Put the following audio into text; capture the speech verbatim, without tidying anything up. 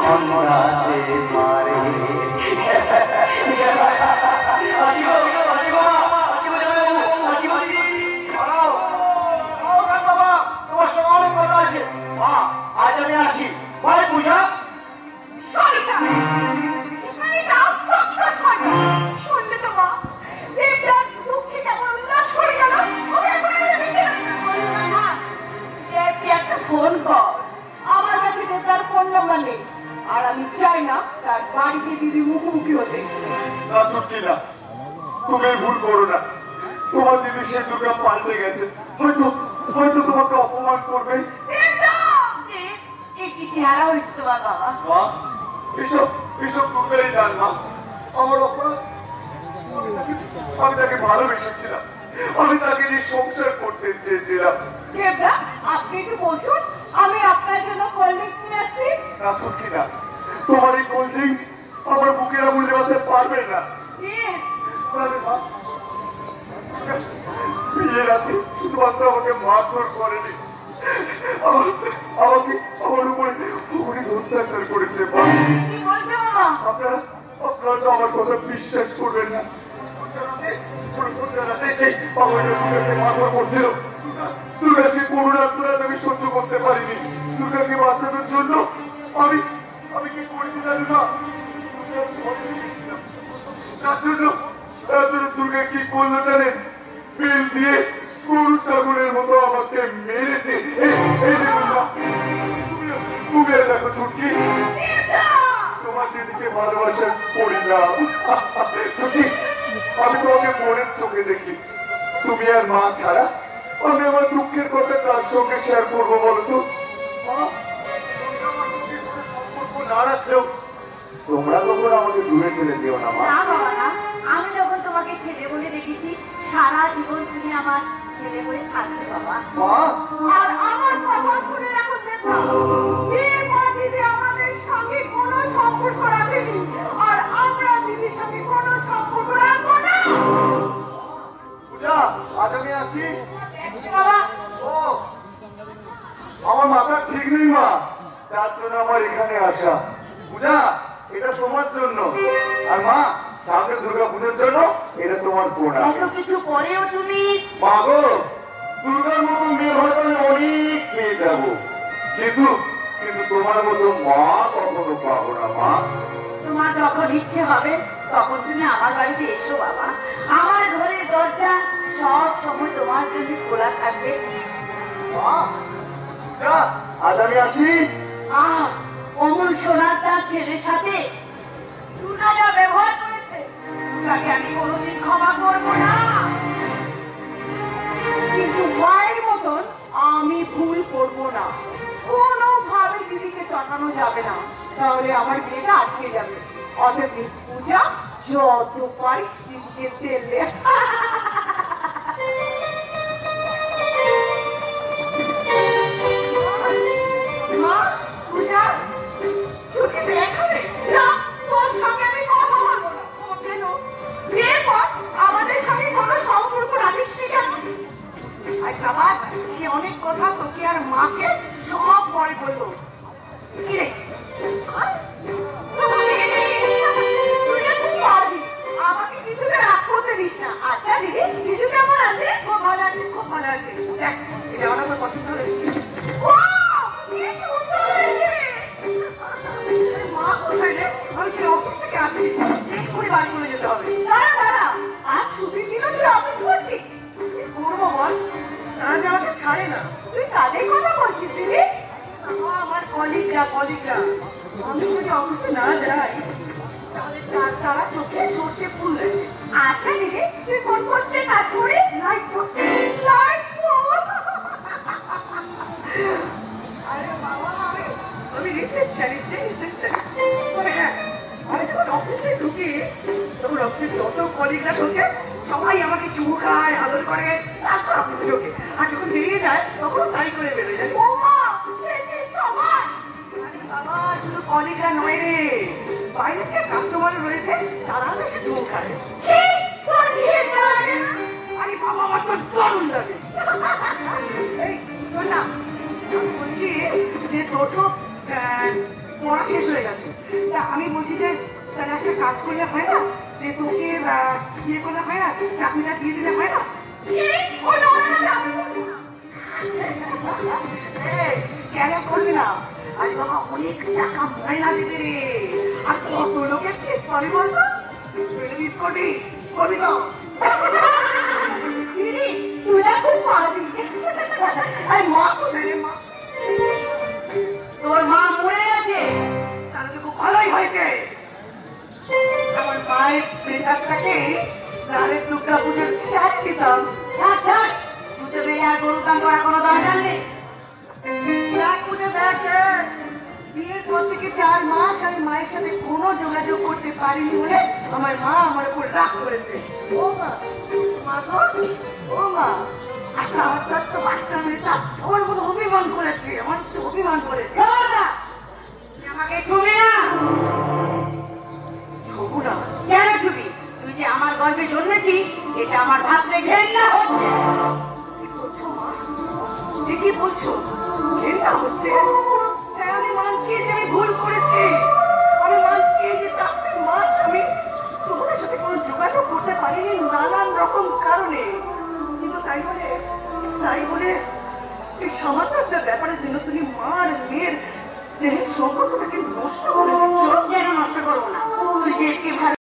अंदाजे मारे आज আমি আসি ভাই পূজা ফোন কর আমার কাছে তার ফোন নাম্বার নেই আর আমি চাই না তার বাড়িতে দিদি মুখোমুখি হতে না ছুটি না তুমি ভুল করো না তোমার দিদি সে দুর্গা পাল্টে গেছে হয়তো হয়তো তোমাকে অপমান করবে চেহারা হয়েছে তোমার বাবা মা এসব এসব দুর্গাই জান না আমার অপরাধ আমি তাকে ভালোবেসেছিলাম আমি তাকে নিয়ে সংসার করতে চেয়েছিলাম আপনি একটু বসুন আমি আপনার জন্য কোল্ড ড্রিঙ্কস নিয়ে আসছি না ছুটি না তোমার এই কোল্ড ড্রিঙ্কস আমার বুকের আঙুল নেওয়াতে পারবে না বিয়ে রাতে শুধুমাত্র আমাকে মারধর করেনি আমাকে আমার উপরে অনেক অত্যাচার করেছে আপনারা আপনারা তো আমার কথা বিশ্বাস করবেন না মারধর করছিল দুর্গাকে করুণা আমি সহ্য করতে পারিনি দুর্গাকে বাঁচানোর জন্য আমি আমি কি করেছি জানি না তার জন্য দুর্গা কি করলো জানেন বেল দিয়ে গরু ছাগলের মতো আমাকে মেরেছে তুমি দেখো ছুটকি তোমার দিদিকে ভালোবাসার পরিণাম ছুটকি আমি তোমাকে মনের চোখে দেখি তুমি আর মা ছাড়া আমি আমার দুঃখের কথা কার সঙ্গে শেয়ার করবো বলতো সম্পর্ক না রাখলেও তোমরা তখন আমাকে দূরে ফেলে দিও না মা আমি যখন তোমাকে ছেলে বলে দেখেছি সারা জীবন তুমি আমার ছেলে বলে থাকবে বাবা আর আমার কথা শুনে রাখো দিদি আমাদের সঙ্গে কোনো সম্পর্ক রাখেনি আর আমরা দিদির সঙ্গে কোনো সম্পর্ক রাখবো না পূজা আজ আমি আসি আমার মাথা ঠিক নেই মা তার জন্য আমার এখানে আসা পূজা এটা তোমার জন্য আর মা সামনে দুর্গা পুজোর জন্য এটা তোমার প্রণাম এত কিছু পরেও তুমি মা গো দুর্গার মতো মেয়ে হয়তো আমি অনেক পেয়ে যাব কিন্তু কিন্তু তোমার মতো মা কখনো পাবো না মা তোমার যখন ইচ্ছে হবে তখন তুমি আমার বাড়িতে এসো বাবা আমার ঘরের দরজা সব সময় তোমার জন্য খোলা থাকবে আজ আমি আসি আহ অমন সোনার তার ছেলের সাথে দুর্গা যা ব্যবহার করেছে তাকে আমি কোনোদিন ক্ষমা করবো না কিন্তু মায়ের মতন আমি ভুল করবো না কোনোভাবে দিদিকে চটানো যাবে না তাহলে আমার বিয়েটা আটকে যাবে অতএব পূজা যত পারিস দিদিকে তেলে পূজা তোকে দেখাবে না তোর সঙ্গে আমি কথা বলবো না কেন বিয়ের পর আমাদের সঙ্গে কোনো সম্পর্ক রাখিস কেন সে অনেক কথা তোকে আর মাকে সব পরে বললো আমাকে কিছুতে রাগ করতে দিস না আচ্ছা দিদি কিছু কেমন আছে খুব ভালো আছে খুব ভালো আছে দেখ এটা আমার পছন্দ হয়েছে মা কোথায় রে আমি সেই অফিস থেকে আসছি এক্ষুনি বাড়ি চলে যেতে হবে দাঁড়া দাঁড়া আর ছুটির দিনও তুই অফিস করছিস করবো বল তারা যে আমাকে ছাড়ে না তুই তাদের কথা বলছিস দিদি আমার কলিগরা কলিগরা আমি যদি অফিসে না যাই তাহলে তারা চোখে সর্ষে ফুল দেয় আচ্ছা দিদি তুই কোন করতে কাজ করে লাইট করতে লাইট আরে বাবা আমি রিসেপশনিস্ট রিসেপশনিস্ট হ্যাঁ আমি যখন অফিসে ঢুকি তখন অফিসে যত কলিগরা ঢোকে সবাই আমাকে চুমু খায় আদর করে তারপর অফিসে ঢোকে আর যখন বেরিয়ে যায় তখন তাই করে বেরোয় যায় বাবা শুধু কলিগরা নয় রে বাইরে যে কাস্টমার রয়েছে তারা এসে চুমু খায় আরে বাবা আমার তো দারুণ লাগে এই শোন না আমি বলছি যে টোটো পড়া শেষ হয়ে গেছে। তা আমি বলছি যে তাহলে একটা কাজ করলে হয় না, যে তোকে ইয়ে করলে হয় না, চাকরিটা দিয়ে দিলে হয় না? কেন করবি না? আরে বাবা অনেক টাকা ময়না দিতে রে, আর কত লোকের ঠিক করে বলতো করবি করবি তো। তোর মা মরে গেছে, তাহলে তো খুব ভালোই হয়েছে। আমার মায়ের প্রেতাটাকে নারের টুকরা পুজোর শাক দিতাম। পুজো পেয়ে আর গরু কান করার কোনো দরকার নেই। পুজো দেখে বিয়ের পর থেকে চার মাস আমি মায়ের সাথে কোনো যোগাযোগ করতে পারিনি বলে আমার মা আমার উপর রাগ করেছে। ও মা, মা গো, ও মা, আমার তো বাচ্চা মেয়েটা আমার কোনো অভিমান করেছে, আমার তো অভিমান করেছে। আমাকে ছুবি না। ছবু না? কেন ছুবি? তুই যে আমার গর্বে জন্মেছিস, এটা আমার ভাবতে ঘেন্না হচ্ছে। কি বলছো মা? কি বলছো? ঘেন্না হচ্ছে? আমি মানছি যে আমি ভুল করেছি, আমি মানছি যে চারটে মাস আমি তোমার সাথে কোনো যোগাযোগ করতে পারিনি নানান রকম কারণে, কিন্তু তাই বলে তাই বলে এই সামান্য একটা ব্যাপারের জন্য তুমি মার মেয়ের স্নেহের সম্পর্কটাকে নষ্ট করে দিচ্ছ। কেন নষ্ট করবো না? তুই যে